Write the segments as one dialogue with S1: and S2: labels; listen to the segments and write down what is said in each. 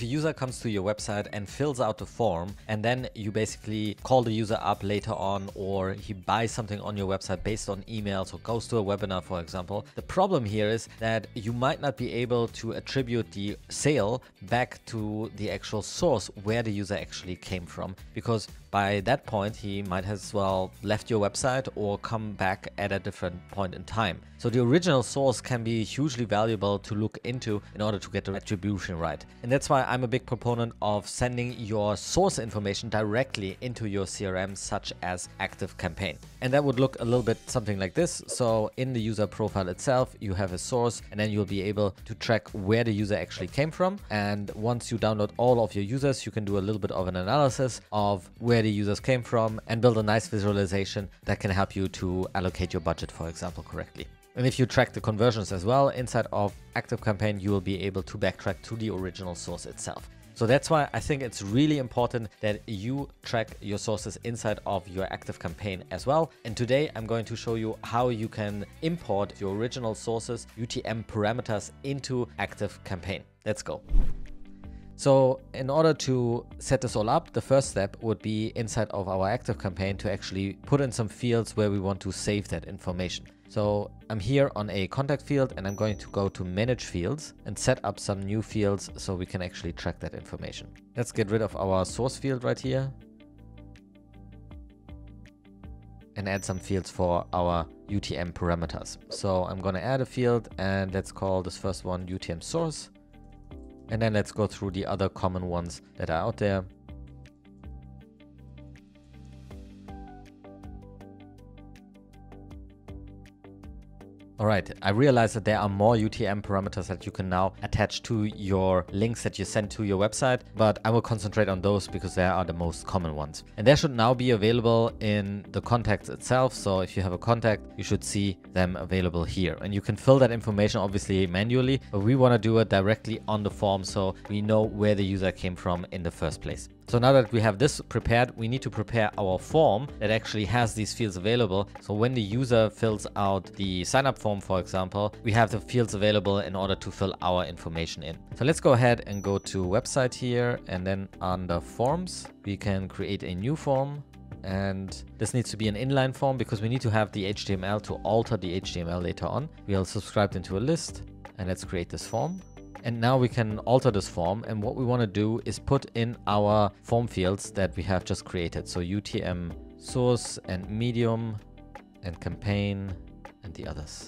S1: if a user comes to your website and fills out the form, and then you basically call the user up later on, or he buys something on your website based on emails or goes to a webinar, for example, the problem here is that you might not be able to attribute the sale back to the actual source where the user actually came from, because by that point he might as well left your website or come back at a different point in time. So the original source can be hugely valuable to look into in order to get the attribution right. And that's why I'm a big proponent of sending your source information directly into your CRM, such as ActiveCampaign. And that would look a little bit something like this. So in the user profile itself, you have a source, and then you'll be able to track where the user actually came from. And once you download all of your users, you can do a little bit of an analysis of where the users came from and build a nice visualization that can help you to allocate your budget, for example, correctly. And if you track the conversions as well inside of ActiveCampaign, you will be able to backtrack to the original source itself. So that's why I think it's really important that you track your sources inside of your ActiveCampaign as well. And today I'm going to show you how you can import your original sources, UTM parameters, into ActiveCampaign. Let's go. So in order to set this all up, the first step would be inside of our ActiveCampaign to actually put in some fields where we want to save that information. So I'm here on a contact field, and I'm going to go to manage fields and set up some new fields so we can actually track that information. Let's get rid of our source field right here and add some fields for our UTM parameters. So I'm going to add a field, and let's call this first one UTM source. And then let's go through the other common ones that are out there. All right, I realize that there are more UTM parameters that you can now attach to your links that you send to your website, but I will concentrate on those because they are the most common ones. And they should now be available in the contacts itself. So if you have a contact, you should see them available here. And you can fill that information obviously manually, but we want to do it directly on the form so we know where the user came from in the first place. So now that we have this prepared, we need to prepare our form that actually has these fields available. So when the user fills out the sign up form, for example, we have the fields available in order to fill our information in. So let's go ahead and go to website here, and then under forms, we can create a new form. And this needs to be an inline form because we need to have the HTML to alter the HTML later on. We'll subscribe into a list, and let's create this form. And now we can alter this form, and what we want to do is put in our form fields that we have just created. So UTM source and medium and campaign and the others.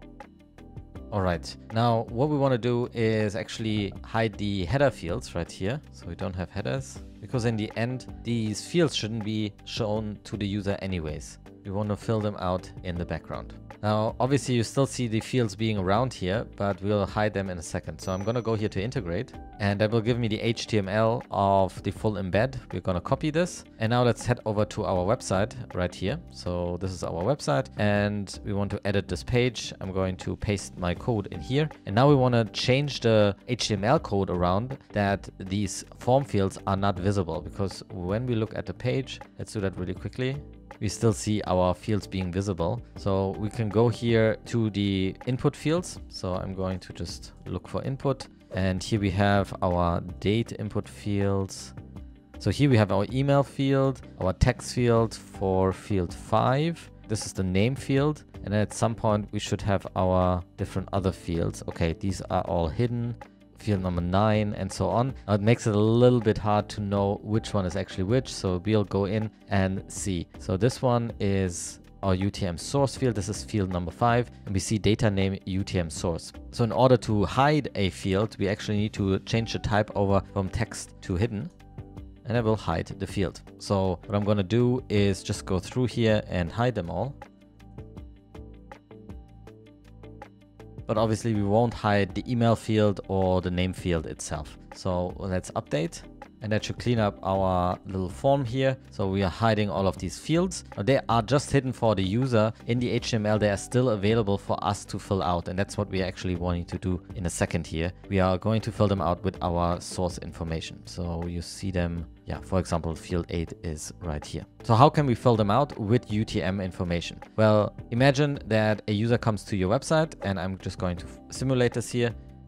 S1: All right, now what we want to do is actually hide the header fields right here. So we don't have headers, because in the end, these fields shouldn't be shown to the user anyways. We want to fill them out in the background. Now, obviously you still see the fields being around here, but we'll hide them in a second. So I'm going to go here to integrate, and that will give me the HTML of the full embed. We're going to copy this. And now let's head over to our website right here. So this is our website, and we want to edit this page. I'm going to paste my code in here. And now we want to change the HTML code around that these form fields are not visible, because when we look at the page, let's do that really quickly. We still see our fields being visible. So we can go here to the input fields. So I'm going to just look for input. And here we have our date input fields. So here we have our email field, our text field for field 5. This is the name field. And then at some point we should have our different other fields. Okay, these are all hidden. Field number 9 and so on. Now it makes it a little bit hard to know which one is actually which, so we'll go in and see. So this one is our UTM source field. This is field number 5, and we see data name UTM source. So in order to hide a field, we actually need to change the type over from text to hidden, and I will hide the field. So what I'm going to do is just go through here and hide them all. But obviously we won't hide the email field or the name field itself. So let's update, and that should clean up our little form here. So we are hiding all of these fields. They are just hidden for the user. In the HTML, they are still available for us to fill out. And that's what we are actually wanting to do in a second here. We are going to fill them out with our source information. So you see them. Yeah, for example, field 8 is right here. So how can we fill them out with UTM information? Well, imagine that a user comes to your website, and I'm just going to simulate this here.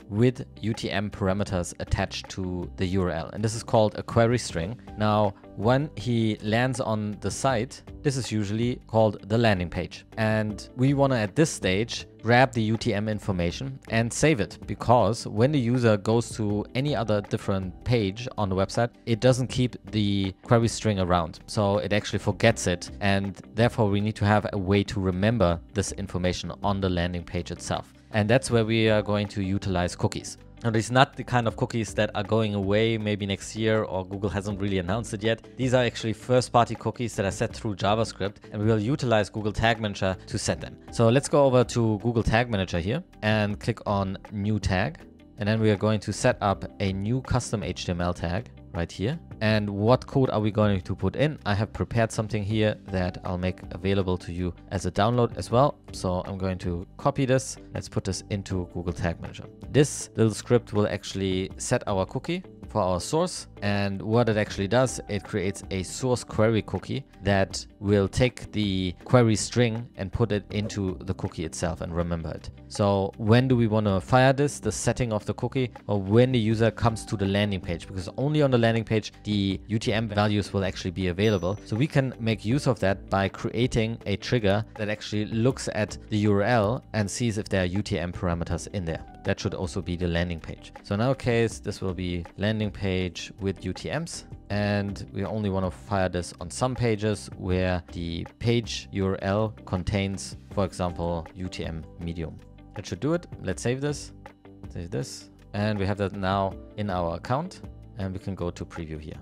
S1: with UTM parameters attached to the URL. And this is called a query string. Now, when he lands on the site, this is usually called the landing page. And we want to, at this stage, grab the UTM information and save it, because when the user goes to any other different page on the website, it doesn't keep the query string around. So it actually forgets it. And therefore, we need to have a way to remember this information on the landing page itself. And that's where we are going to utilize cookies. Now, these are not the kind of cookies that are going away maybe next year, or Google hasn't really announced it yet. These are actually first-party cookies that are set through JavaScript, and we will utilize Google Tag Manager to set them. So let's go over to Google Tag Manager here and click on New Tag. And then we are going to set up a new custom HTML tag right here. And what code are we going to put in? I have prepared something here that I'll make available to you as a download as well. So I'm going to copy this. Let's put this into Google Tag Manager. This little script will actually set our cookie for our source. And what it actually does, it creates a source query cookie that will take the query string and put it into the cookie itself and remember it. So when do we want to fire this, the setting of the cookie, or when the user comes to the landing page? Because only on the landing page, the UTM values will actually be available. So we can make use of that by creating a trigger that actually looks at the URL and sees if there are UTM parameters in there. That should also be the landing page. So in our case, this will be landing page with UTMs. And we only want to fire this on some pages where the page URL contains, for example, UTM medium. That should do it. Let's save this. Save this. And we have that now in our account. And we can go to preview here.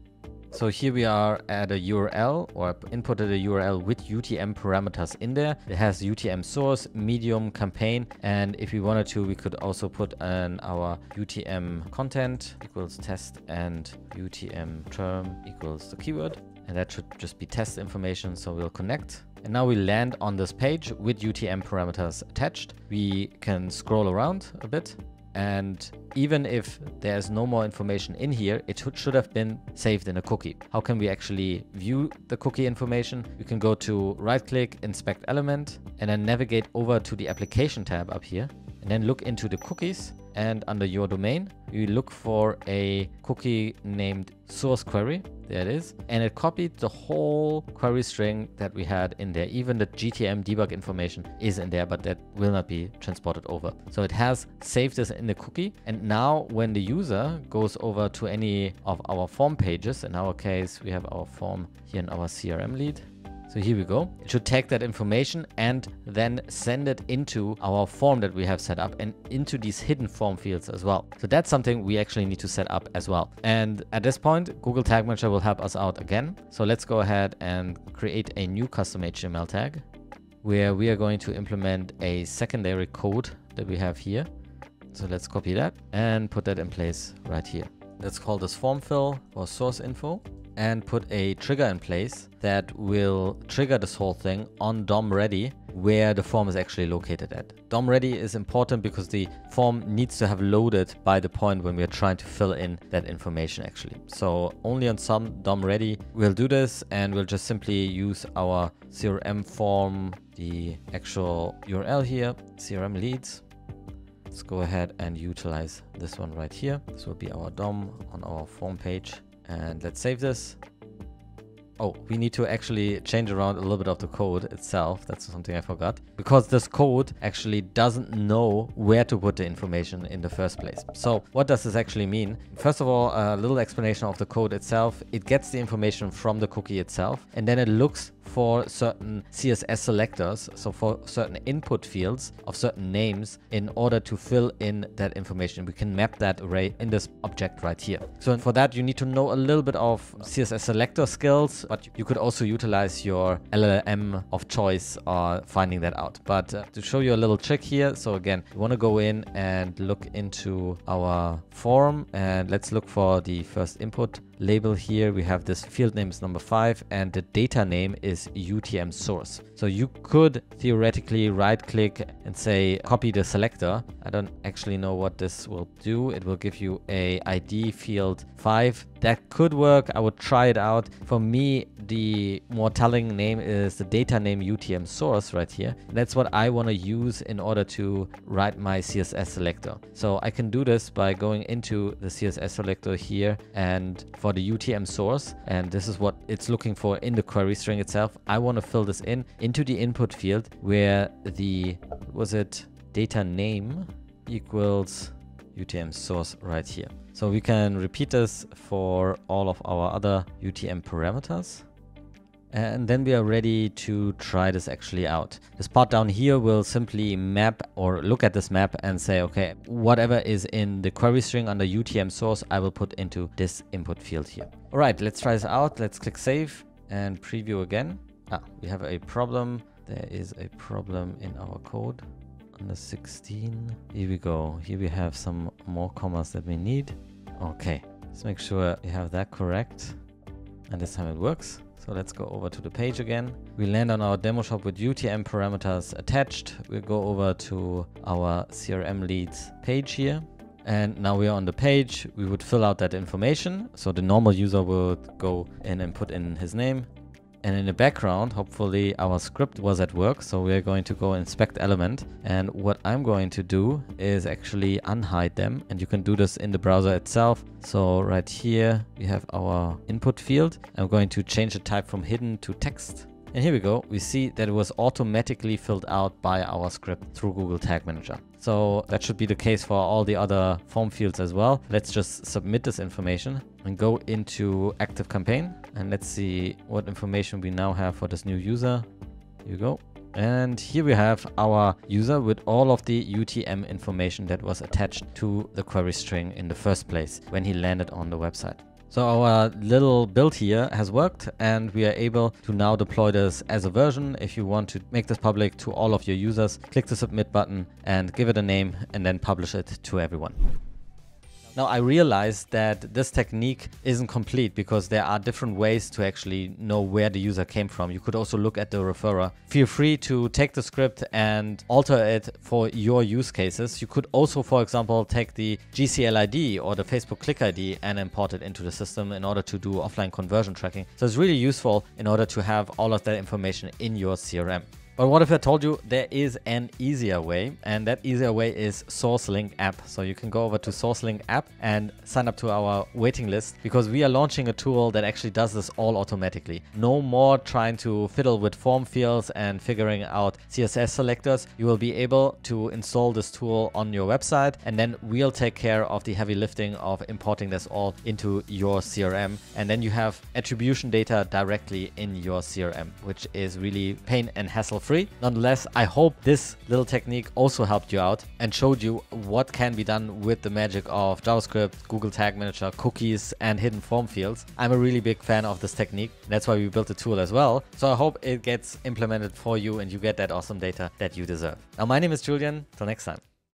S1: So here we are at a URL, or inputted a URL with UTM parameters in there. It has UTM source, medium, campaign. And if we wanted to, we could also put in our UTM content equals test and UTM term equals the keyword. And that should just be test information. So we'll connect. And now we land on this page with UTM parameters attached. We can scroll around a bit. And even if there's no more information in here, it should have been saved in a cookie. How can we actually view the cookie information? We can go to right-click, inspect element, and then navigate over to the application tab up here, and then look into the cookies. And under your domain, you look for a cookie named source query. There it is. And it copied the whole query string that we had in there. Even the GTM debug information is in there, but that will not be transported over. So it has saved this in the cookie. And now when the user goes over to any of our form pages, in our case, we have our form here in our CRM lead. So here we go. It should take that information and then send it into our form that we have set up and into these hidden form fields as well. So that's something we actually need to set up as well. And at this point, Google Tag Manager will help us out again. So let's go ahead and create a new custom HTML tag where we are going to implement a secondary code that we have here. So let's copy that and put that in place right here. Let's call this form fill or source info, and put a trigger in place that will trigger this whole thing on DOM ready, where the form is actually located at. DOM ready is important because the form needs to have loaded by the point when we are trying to fill in that information actually. So only on some DOM ready we'll do this, and we'll just simply use our CRM form, the actual URL here, CRM leads. Let's go ahead and utilize this one right here. This will be our DOM on our form page. And let's save this. Oh, we need to actually change around a little bit of the code itself. That's something I forgot. Because this code actually doesn't know where to put the information in the first place. So what does this actually mean? First of all, a little explanation of the code itself. It gets the information from the cookie itself, and then it looks for certain CSS selectors, so for certain input fields of certain names, in order to fill in that information. We can map that array in this object right here. So for that, you need to know a little bit of CSS selector skills, but you could also utilize your LLM of choice finding that out. But to show you a little trick here, so again, we want to go in and look into our form, and let's look for the first input label here. We have this field name is number 5, and the data name is this UTM source. So you could theoretically right click and say copy the selector. I don't actually know what this will do. It will give you a ID field 5. That could work. I would try it out. For me, the more telling name is the data name UTM source right here. That's what I want to use in order to write my CSS selector. So I can do this by going into the CSS selector here and for the UTM source, and this is what it's looking for in the query string itself. I want to fill this into the input field where the, data name equals UTM source right here. So we can repeat this for all of our other UTM parameters. And then we are ready to try this actually out. This part down here will simply map or look at this map and say, okay, whatever is in the query string under UTM source, I will put into this input field here. All right, let's try this out. Let's click save and preview again. We have a problem. There is a problem in our code. Under 16. Here we go. Here we have some more commas that we need. Okay, let's make sure we have that correct. And this time it works. So let's go over to the page again. We land on our demo shop with UTM parameters attached. We'll go over to our CRM leads page here. And now we're on the page. We would fill out that information. So the normal user would go in and put in his name. And in the background, hopefully our script was at work. So we're going to go inspect element. And what I'm going to do is actually unhide them. And you can do this in the browser itself. So right here, we have our input field. I'm going to change the type from hidden to text. And here we go. We see that it was automatically filled out by our script through Google Tag Manager. So that should be the case for all the other form fields as well. Let's just submit this information and go into ActiveCampaign. And let's see what information we now have for this new user. Here we go. And here we have our user with all of the UTM information that was attached to the query string in the first place when he landed on the website. So our little build here has worked, and we are able to now deploy this as a version. If you want to make this public to all of your users, click the submit button and give it a name and then publish it to everyone. Now I realized that this technique isn't complete because there are different ways to actually know where the user came from. You could also look at the referrer. Feel free to take the script and alter it for your use cases. You could also, for example, take the GCL ID or the Facebook click ID and import it into the system in order to do offline conversion tracking. So it's really useful in order to have all of that information in your CRM. But what if I told you there is an easier way, and that easier way is SourceLink app. So you can go over to SourceLink app and sign up to our waiting list because we are launching a tool that actually does this all automatically. No more trying to fiddle with form fields and figuring out CSS selectors. You will be able to install this tool on your website, and then we'll take care of the heavy lifting of importing this all into your CRM. And then you have attribution data directly in your CRM, which is really pain and hassle free. Nonetheless, I hope this little technique also helped you out and showed you what can be done with the magic of JavaScript, Google Tag Manager, cookies, and hidden form fields. I'm a really big fan of this technique. That's why we built the tool as well. So I hope it gets implemented for you and you get that awesome data that you deserve. Now, my name is Julian. Till next time.